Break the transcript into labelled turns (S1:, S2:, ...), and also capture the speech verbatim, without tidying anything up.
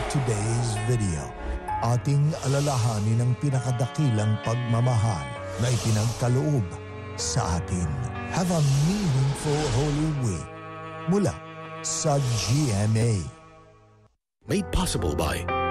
S1: today's video. Ating alalahanin ang pinakadakilang pagmamahal na ipinagkaloob sa atin. Have a meaningful Holy Week mula sa G M A.
S2: Made possible by